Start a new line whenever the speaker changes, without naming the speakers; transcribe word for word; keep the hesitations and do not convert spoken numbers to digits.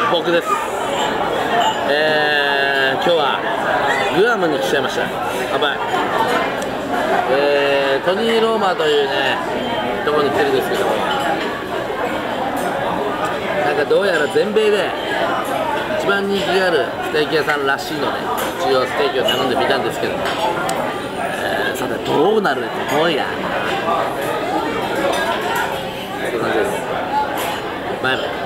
僕です。えー、今日はグアムに来ちゃいました。やばい。えー、トニー・ローマーというねところに来てるんですけども、なんかどうやら全米で一番人気があるステーキ屋さんらしいので、一応ステーキを頼んでみたんですけど、えー、さてどうなると思うや。そういう感じです。バイバイ。